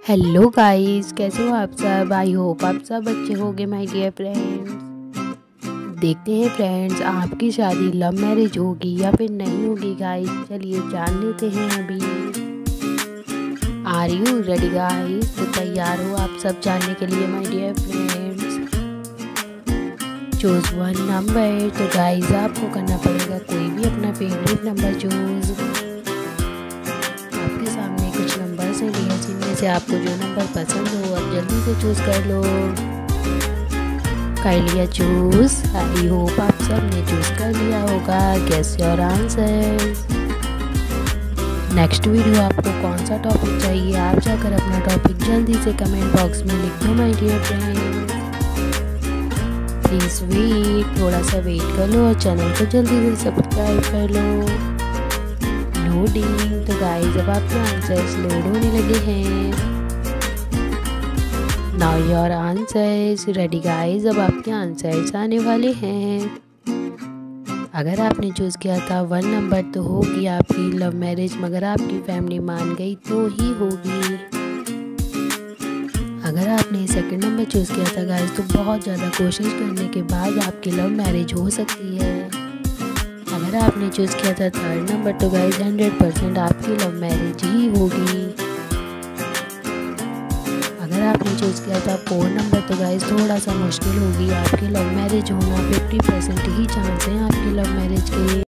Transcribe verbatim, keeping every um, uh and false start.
Hello guys, कैसे हो आप सब। आई होप आप सब अच्छे होंगे माय डियर फ्रेंड्स। देखते हैं फ्रेंड्स, आपकी शादी लव मैरिज होगी या फिर नहीं होगी गाइस। चलिए जान लेते हैं अभी। Are you ready guys? तो तैयार हो आप सब जानने के लिए my dear friends. Choose one number. तो गाइस आपको करना पड़ेगा कोई भी अपना फेवरेट नंबर चूज। आपके सामने कुछ नंबर्स हैं, जिनमें से आपको जो नंबर पसंद हो आप जल्दी से चूज कर लो। कर लिया चूज? आई होप आप सब ने चूज कर लिया होगा। Guess your answer. Next video आपको कौन सा टॉपिक चाहिए, आप जाकर अपना टॉपिक जल्दी से कमेंट बॉक्स में लिख दो my dear friends. Please wait, थोड़ा सा वेट कर लो और चैनल को जल्दी से सब्सक्राइब कर लो। लोडिंग। तो गाइस अब आपके आंसर्स लोड होने लगे हैं। Now your answers ready guys. अब आपके आंसर्स आने वाले हैं। अगर आपने चूज़ किया था वन नंबर तो होगी आपकी लव मैरिज, मगर आपकी फैमिली मान गई तो ही होगी। अगर आपने सेकंड नंबर चूज़ किया था गाइस तो बहुत ज़्यादा कोशिश करने के बाद आपकी लव मैरिज हो सकती है। अगर आपने चूज़ किया था थर्ड नंबर तो गाइस हंड्रेड परसेंट आपकी लव मैरिज ही होगी। अगर आपने चूज़ किया था फोर्थ नंबर तो गाइस थोड़ा सा मुश्किल होगी आपकी लव मैरिज होना। फिफ्टी परसेंट ही चांस है आपकी लव मैरिज के।